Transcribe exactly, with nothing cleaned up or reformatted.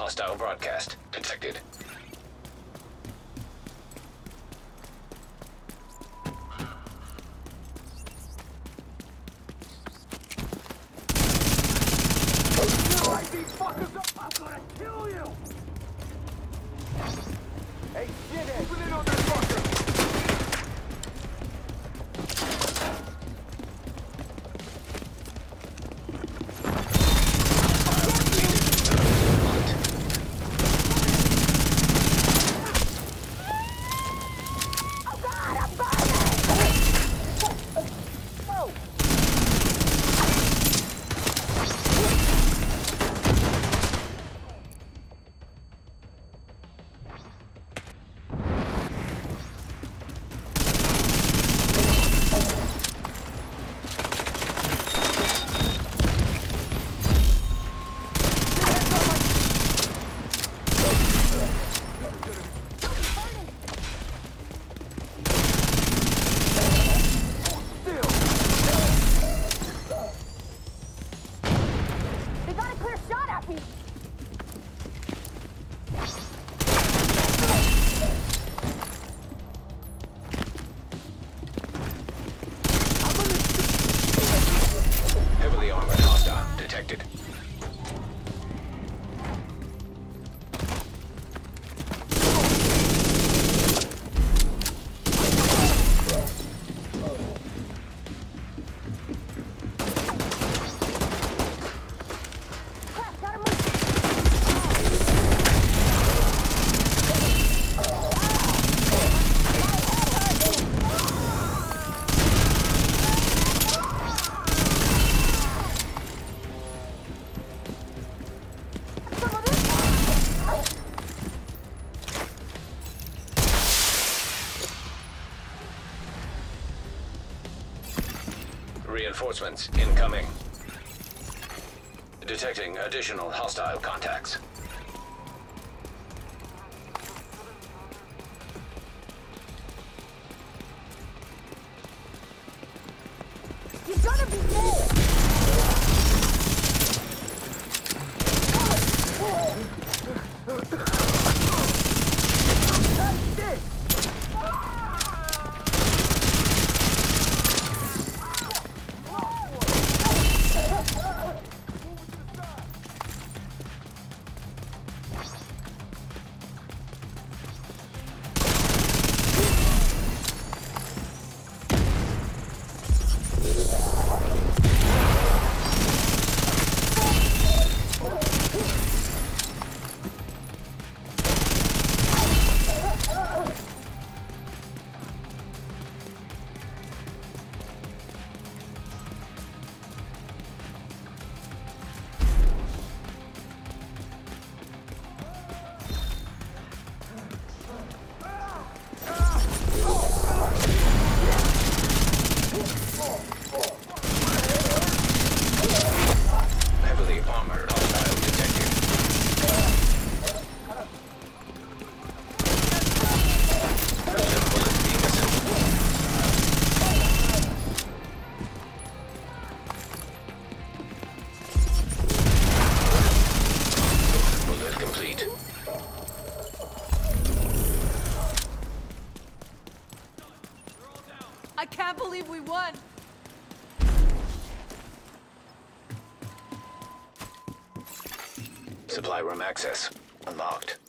Hostile broadcast detected. Light these fuckers up! I'm gonna kill you! Hey, shithead! Open in on that fucker! Heavily armored hostile detected. Reinforcements incoming. Detecting additional hostile contacts. You gotta be there! Heavily armored hostile detected. Custom bullet being assembled. Bullet complete. I can't believe we won! Supply room access unlocked.